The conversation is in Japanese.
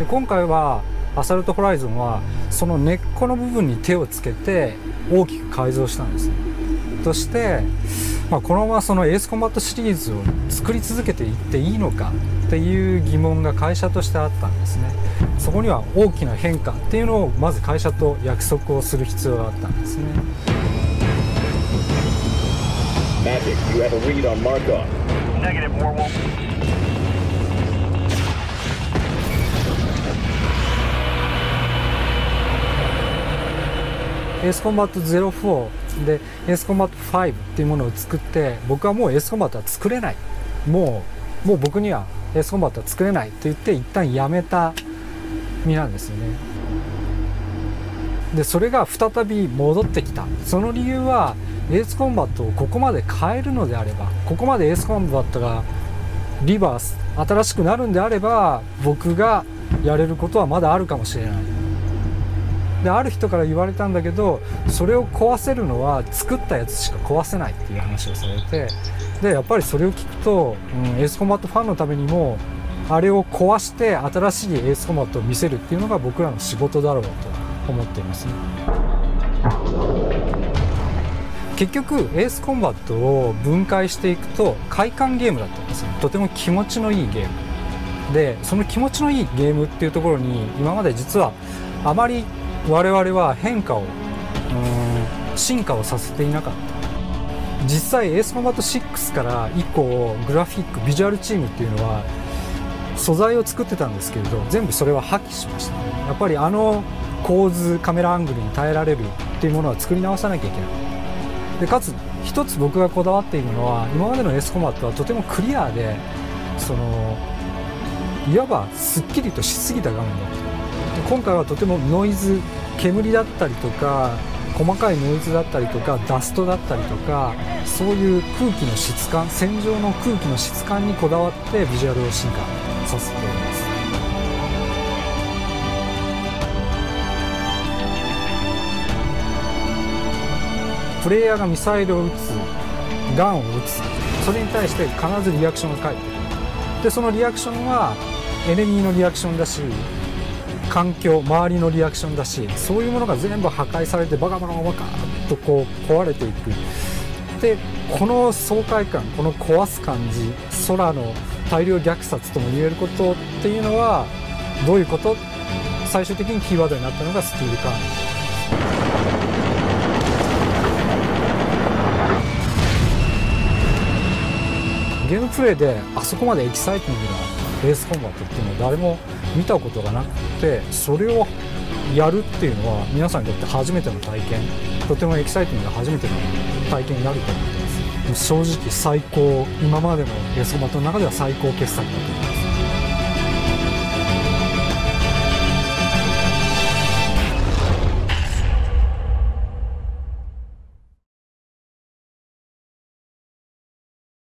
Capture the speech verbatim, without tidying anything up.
今回はアサルトホライゾンはその根っこの部分に手をつけて大きく改造したんですね。として、まあ、このままそのエースコンバットシリーズを作り続けていっていいのかっていう疑問が会社としてあったんですね。そこには大きな変化っていうのをまず会社と約束をする必要があったんですね。 Magic, you have a read on Markov. Negative, Warwolf. エースコンバットゼロフォーでエースコンバットファイブっていうものを作って、僕はもうエースコンバットは作れない、もうもう僕にはエースコンバットは作れないと言って一旦やめた身なんですよね。でそれが再び戻ってきた。その理由はエースコンバットをここまで変えるのであれば、ここまでエースコンバットがリバース新しくなるんであれば、僕がやれることはまだあるかもしれない。である人から言われたんだけど、それを壊せるのは作ったやつしか壊せないっていう話をされて、でやっぱりそれを聞くと、うん、エースコンバットファンのためにもあれを壊して新しいエースコンバットを見せるっていうのが僕らの仕事だろうと思っていますね。結局エースコンバットを分解していくと快感ゲームだったんですよ。とても気持ちのいいゲームで、その気持ちのいいゲームっていうところに今まで実はあまり我々は変化を、うーん進化をさせていなかった。実際エースコンバットシックスから以降グラフィックビジュアルチームっていうのは素材を作ってたんですけれど、全部それは破棄しましたね。やっぱりあの構図カメラアングルに耐えられるっていうものは作り直さなきゃいけない。でかつ一つ僕がこだわっているのは、今までのエースコンバットはとてもクリアで、そのいわばすっきりとしすぎた画面だった。今回はとてもノイズ、煙だったりとか細かいノイズだったりとかダストだったりとか、そういう空気の質感、戦場の空気の質感にこだわってビジュアルを進化させています。プレイヤーがミサイルを撃つ、ガンを撃つ、それに対して必ずリアクションが返ってくる。でそのリアクションはエネミーのリアクションだし、環境周りのリアクションだし、そういうものが全部破壊されてバカバカバカッとこう壊れていく。でこの爽快感、この壊す感じ、空の大量虐殺とも言えることっていうのはどういうこと？最終的にキーワードになったのがスティールカーネージ。ゲームプレイであそこまでエキサイティングなエースコンバットっていうのは誰も見たことがなくて、それをやるっていうのは皆さんにとって初めての体験、とてもエキサイティングな初めての体験になると思ってます。正直最高、今までのエースコンバットの中では最高傑作だと思います。